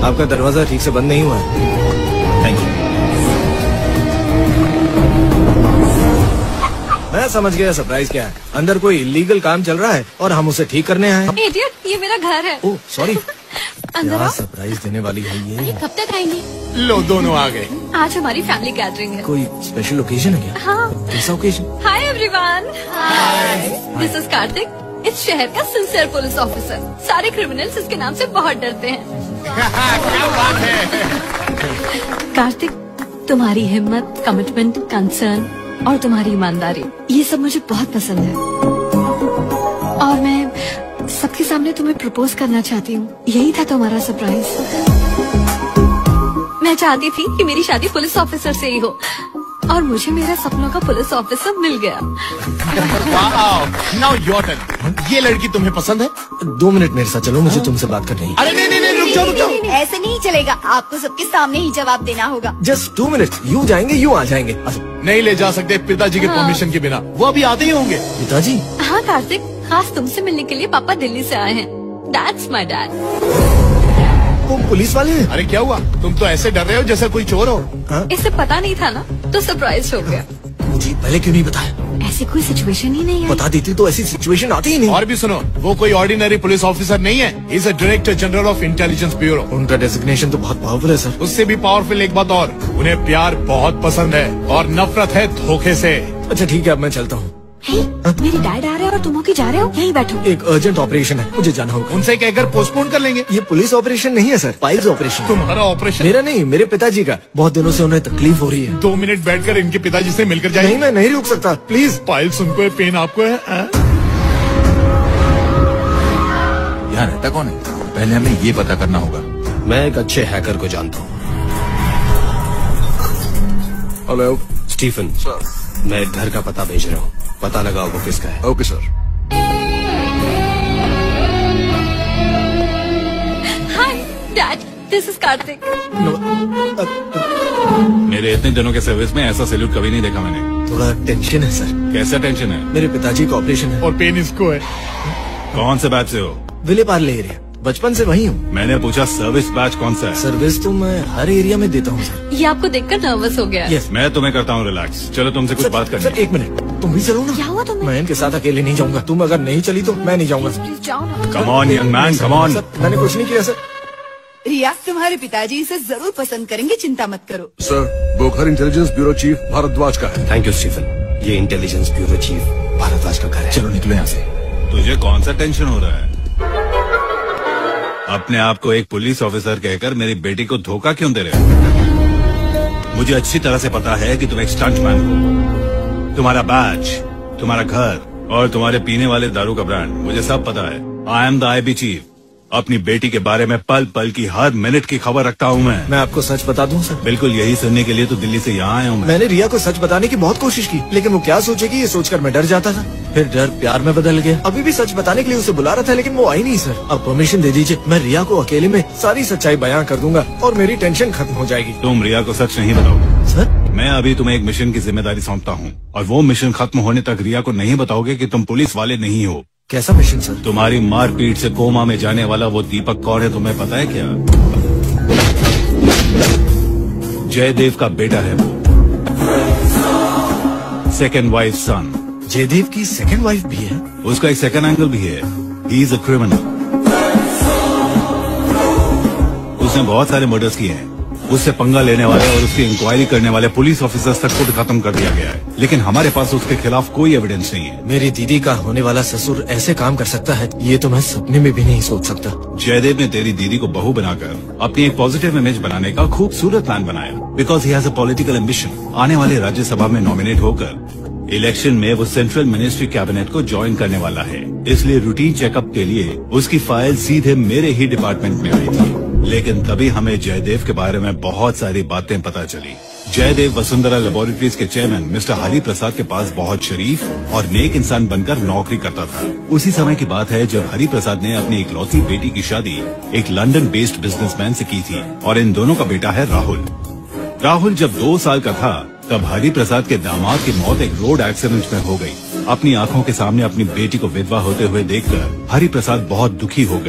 आपका दरवाजा ठीक से बंद नहीं हुआ है। Thank you. मैं समझ गया सरप्राइज क्या है। अंदर कोई इलीगल काम चल रहा है और हम उसे ठीक करने आए हैं। इडियट, ये मेरा घर है। Oh sorry. अंदर क्या आओ। सरप्राइज देने वाली है ये। कब तक आएंगे? लो दोनों आ गए। आज हमारी फैमिली गैदरिंग है। कोई स्पेशल ओकेजन है क्या? हाँ। कैसा occasion? Hi everyone. This is Kartik, इस शहर का सिंसियर पुलिस ऑफिसर। सारे क्रिमिनल्स इसके नाम से बहुत डरते हैं। क्या बात है। कार्तिक, तुम्हारी हिम्मत, कमिटमेंट, कंसर्न और तुम्हारी ईमानदारी, ये सब मुझे बहुत पसंद है। और मैं सबके सामने तुम्हें प्रपोज करना चाहती हूँ। यही था तुम्हारा सरप्राइज। मैं चाहती थी कि मेरी शादी पुलिस ऑफिसर से ही हो और मुझे मेरा सपनों का पुलिस ऑफिसर मिल गया। Now your turn. ये लड़की तुम्हें पसंद है? 2 मिनट मेरे साथ चलो, मुझे तुमसे बात करनी है। अरे नहीं, रुक जाओ। ऐसे नहीं चलेगा, आपको सबके सामने ही जवाब देना होगा। जस्ट 2 मिनट, यूँ जाएंगे यूँ आ जाएंगे। नहीं ले जा सकते पिताजी के परमिशन के बिना। वो अभी आते ही होंगे। पिताजी? हाँ कार्तिक, खास तुमसे मिलने के लिए पापा दिल्ली से आए हैं। That's my dad. वो पुलिस वाले हैं? अरे क्या हुआ? तुम तो ऐसे डर रहे हो जैसे कोई चोर हो। हाँ? इसे पता नहीं था ना, तो सरप्राइज हो गया। मुझे पहले क्यों नहीं बताया? ऐसी कोई सिचुएशन ही नहीं है। बता देती तो ऐसी सिचुएशन आती ही नहीं। और भी सुनो, वो कोई ऑर्डिनरी पुलिस ऑफिसर नहीं है। Is a director general of intelligence bureau. उनका डेजिग्नेशन तो बहुत पावरफुल है सर। उससे भी पावरफुल एक बात और, उन्हें प्यार बहुत पसंद है और नफरत है धोखे से। अच्छा ठीक है, अब मैं चलता हूँ। मेरी डैड आ रहे हैं और तुम होके जा रहे हो? यहीं बैठो। एक अर्जेंट ऑपरेशन है, मुझे जाना होगा। उनसे कहकर पोस्टपोन कर लेंगे। ये पुलिस ऑपरेशन नहीं है सर, फाइल्स ऑपरेशन। तुम्हारा ऑपरेशन? मेरा नहीं, मेरे पिताजी का। बहुत दिनों से उन्हें तकलीफ हो रही है। 2 मिनट बैठकर इनके पिताजी से मिलकर जाइए। नहीं, मैं नहीं रुक सकता, प्लीज। फाइल्स उनको है, पेन आपको है। यहाँ रहता कौन है? पहले हमें ये पता करना होगा। मैं एक अच्छे हैकर को जानता हूँ। हेलो स्टीफन सर, मैं घर का पता भेज रहा हूँ, पता लगाओ वो किसका है। Okay sir. Hi dad, this is Kartik. मेरे इतने दिनों के सर्विस में ऐसा सैल्यूट कभी नहीं देखा मैंने। थोड़ा टेंशन है सर। कैसा टेंशन है? मेरे पिताजी का ऑपरेशन है। और पेन इसको है। कौन से बैच से हो? विले पार्ले एरिया, बचपन से वही हूँ। मैंने पूछा सर्विस बैच कौन सा है? सर्विस तो मैं हर एरिया में देता हूँ सर। ये आपको देखकर नर्वस हो गया। यस। मैं तुम्हें करता हूँ रिलैक्स। चलो तुमसे कुछ बात करनी सर है। 1 मिनट, तुम भी चलो ना। क्या हुआ तुम्हें? मैं इनके साथ अकेले नहीं जाऊंगा। तुम अगर नहीं चली तो मैं नहीं जाऊंगा। प्लीज जाओ ना। Come on young man, come on. मैंने कुछ नहीं किया सर। रिया, तुम्हारे पिताजी इसे जरूर पसंद करेंगे, चिंता मत करो। सर, वो घर इंटेलिजेंस ब्यूरो चीफ भारद्वाज का है। Thank you Stephen. ये इंटेलिजेंस ब्यूरो चीफ भारद्वाज का घर है। चलो निकलो यहाँ से। तुझे कौन सा टेंशन हो रहा है? अपने आप को एक पुलिस ऑफिसर कहकर मेरी बेटी को धोखा क्यों दे रहे हो? मुझे अच्छी तरह से पता है कि तुम एक स्टंटमैन हो। तुम्हारा बैच, तुम्हारा घर और तुम्हारे पीने वाले दारू का ब्रांड, मुझे सब पता है। I am the IB chief. अपनी बेटी के बारे में पल पल की, हर मिनट की खबर रखता हूँ मैं आपको सच बता दूं सर? बिल्कुल यही सुनने के लिए तो दिल्ली से यहाँ आया हूँ। मैंने रिया को सच बताने की बहुत कोशिश की, लेकिन वो क्या सोचेगी ये सोचकर मैं डर जाता था। फिर डर प्यार में बदल गया। अभी भी सच बताने के लिए उसे बुला रहा था, लेकिन वो आई नहीं सर। अब परमिशन दे दीजिए, मैं रिया को अकेले में सारी सच्चाई बयां कर दूंगा और मेरी टेंशन खत्म हो जाएगी। तुम रिया को सच नहीं बताओगे सर? मैं अभी तुम्हें एक मिशन की जिम्मेदारी सौंपता हूँ और वो मिशन खत्म होने तक रिया को नहीं बताओगे कि तुम पुलिस वाले नहीं हो। कैसा मिशन सर? तुम्हारी मारपीट से कोमा में जाने वाला वो दीपक कौन है तुम्हें पता है क्या? जयदेव का बेटा है वो, सेकेंड वाइफ सन। जयदेव की सेकंड वाइफ भी है? उसका एक सेकंड एंगल भी है। He is a criminal. उसने बहुत सारे मर्डर्स किए हैं। उससे पंगा लेने वाले और उसकी इंक्वायरी करने वाले पुलिस ऑफिसर्स तक खुद खत्म कर दिया गया है, लेकिन हमारे पास उसके खिलाफ कोई एविडेंस नहीं है। मेरी दीदी का होने वाला ससुर ऐसे काम कर सकता है, ये तो मैं सपने में भी नहीं सोच सकता। जयदेव ने तेरी दीदी को बहू बनाकर अपनी एक पॉजिटिव इमेज बनाने का खूबसूरत प्लान बनाया। Because he has a political ambition. आने वाले राज्यसभा में नॉमिनेट होकर इलेक्शन में वो सेंट्रल मिनिस्ट्री कैबिनेट को ज्वाइन करने वाला है, इसलिए रूटीन चेकअप के लिए उसकी फाइल सीधे मेरे ही डिपार्टमेंट में आई थी। लेकिन तभी हमें जयदेव के बारे में बहुत सारी बातें पता चली। जयदेव वसुंधरा लेबोरेटरीज के चेयरमैन मिस्टर हरि प्रसाद के पास बहुत शरीफ और नेक इंसान बनकर नौकरी करता था। उसी समय की बात है जब हरि प्रसाद ने अपनी इकलौती बेटी की शादी एक लंदन बेस्ड बिजनेसमैन से की थी और इन दोनों का बेटा है राहुल। राहुल जब 2 साल का था तब हरि प्रसाद के दामाद की मौत एक रोड एक्सीडेंट में हो गई। अपनी आंखों के सामने अपनी बेटी को विधवा होते हुए देखकर हरि प्रसाद बहुत दुखी हो गए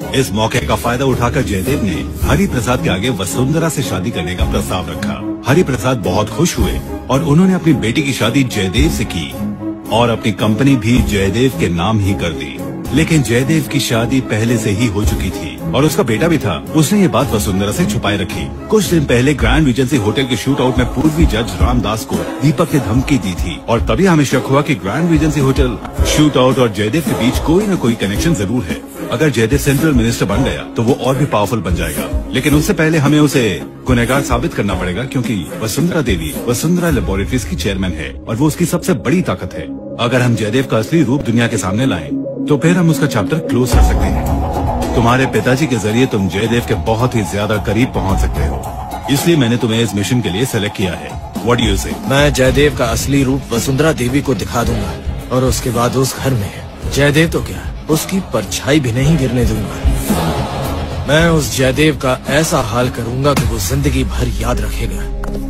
इस मौके का फायदा उठाकर जयदेव ने हरि प्रसाद के आगे वसुंधरा से शादी करने का प्रस्ताव रखा। हरि प्रसाद बहुत खुश हुए और उन्होंने अपनी बेटी की शादी जयदेव से की और अपनी कंपनी भी जयदेव के नाम ही कर दी। लेकिन जयदेव की शादी पहले से ही हो चुकी थी और उसका बेटा भी था। उसने ये बात वसुंधरा से छुपाए रखी। कुछ दिन पहले ग्रैंड रीजेंसी होटल के शूट आउट में पूर्वी जज रामदास को दीपक ने धमकी दी थी और तभी हमें शक हुआ कि grand regency hotel, shoot out और जयदेव के बीच कोई न कोई कनेक्शन जरूर है। अगर जयदेव सेंट्रल मिनिस्टर बन गया तो वो और भी पावरफुल बन जाएगा, लेकिन उससे पहले हमें उसे गुनहगार साबित करना पड़ेगा, क्योंकि वसुंधरा देवी वसुंधरा लेबोरेटरीज की चेयरमैन है और वो उसकी सबसे बड़ी ताकत है। अगर हम जयदेव का असली रूप दुनिया के सामने लाएं तो फिर हम उसका चैप्टर क्लोज कर सकते हैं। तुम्हारे पिताजी के जरिए तुम जयदेव के बहुत ही ज्यादा करीब पहुंच सकते हो, इसलिए मैंने तुम्हें इस मिशन के लिए सेलेक्ट किया है। व्हाट डू यू से? मैं जयदेव का असली रूप वसुंधरा देवी को दिखा दूंगा और उसके बाद उस घर में जयदेव तो क्या, उसकी परछाई भी नहीं गिरने दूंगा। मैं उस जयदेव का ऐसा हाल करूंगा कि वो जिंदगी भर याद रखेगा।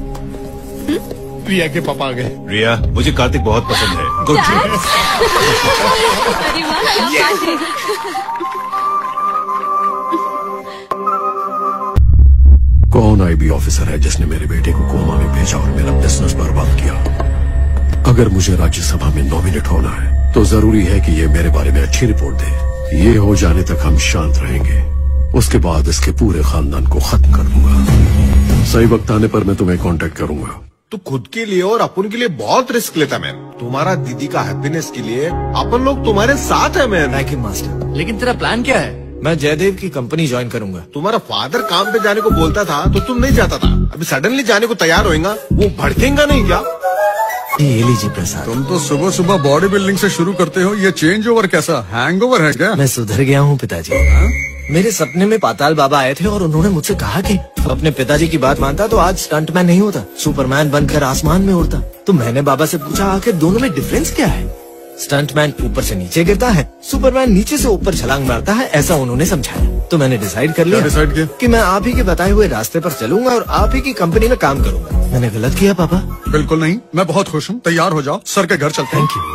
रिया के पापा आ गए। रिया, मुझे कार्तिक बहुत पसंद है। Good job. अरे वाह, क्या बात है। कौन आईबी ऑफिसर है जिसने मेरे बेटे को कोमा में भेजा और मेरा बिजनेस बर्बाद किया? अगर मुझे राज्यसभा में नॉमिनेट होना है तो जरूरी है कि ये मेरे बारे में अच्छी रिपोर्ट दे। ये हो जाने तक हम शांत रहेंगे, उसके बाद इसके पूरे खानदान को खत्म कर दूंगा। सही वक्त आने पर मैं तुम्हें कांटेक्ट करूंगा। तू खुद के लिए और अपन के लिए बहुत रिस्क लेता मैन। तुम्हारा दीदी का हैप्पीनेस के लिए अपन लोग तुम्हारे साथ है मैन। Thank you master. लेकिन तेरा प्लान क्या है? मैं जयदेव की कंपनी ज्वाइन करूंगा। तुम्हारा फादर काम पे जाने को बोलता था तो तुम नहीं जाता था, अभी सडनली जाने को तैयार होएगा, वो भड़केगा नहीं क्या? ये लीजिए प्रसाद। तुम तो सुबह सुबह बॉडी बिल्डिंग से शुरू करते हो, ये चेंज ओवर कैसा? हैंगओवर है क्या? मैं सुधर गया हूँ पिताजी। मेरे सपने में पाताल बाबा आए थे और उन्होंने मुझसे कहा कि अपने पिताजी की बात मानता तो आज स्टंटमैन नहीं होता, सुपरमैन बनकर आसमान में उड़ता। तो मैंने बाबा से पूछा आखिर दोनों में डिफरेंस क्या है? स्टंटमैन ऊपर से नीचे गिरता है, सुपरमैन नीचे से ऊपर छलांग मारता है, ऐसा उन्होंने समझाया। तो मैंने डिसाइड कर लिया कि मैं आप ही के बताए हुए रास्ते पर चलूंगा और आप ही की कंपनी में काम करूंगा। मैंने गलत किया पापा? बिल्कुल नहीं, मैं बहुत खुश हूँ। तैयार हो जाओ, सर के घर चलते हैं। Thank you.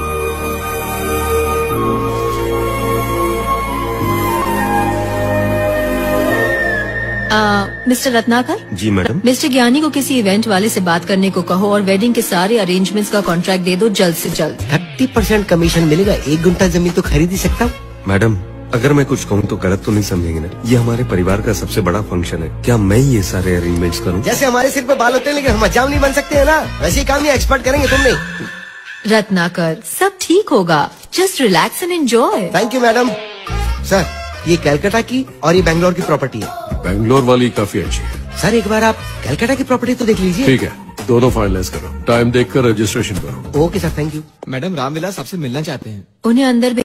मिस्टर रत्नाकर। जी मैडम। मिस्टर ज्ञानी को किसी इवेंट वाले से बात करने को कहो और वेडिंग के सारे अरेंजमेंट्स का कॉन्ट्रैक्ट दे दो जल्द से जल्द। 30% कमीशन मिलेगा, 1 गुंठा जमीन तो खरीद ही सकता हूँ। मैडम, अगर मैं कुछ कहूँ तो गलत तो नहीं समझेंगे ना? ये हमारे परिवार का सबसे बड़ा फंक्शन है, क्या मैं ये सारे अरेंजमेंट्स करूँ? जैसे हमारे सिर पे बाल होते हैं लेकिन हम हजाम नहीं बन सकते है ना, वैसे ही काम ये एक्सपर्ट करेंगे, तुम नहीं। रत्नाकर, सब ठीक होगा, just relax and enjoy. Thank you madam. Sir, ये कलकत्ता की और ये बैंगलोर की प्रॉपर्टी है। बैंगलोर वाली काफी अच्छी है। सर एक बार आप कलकत्ता की प्रॉपर्टी तो देख लीजिए। ठीक है, दोनों फाइनलाइज करो, टाइम देखकर रजिस्ट्रेशन करो। Okay sir, thank you. Madam Ramvilas आपसे मिलना चाहते हैं। उन्हें अंदर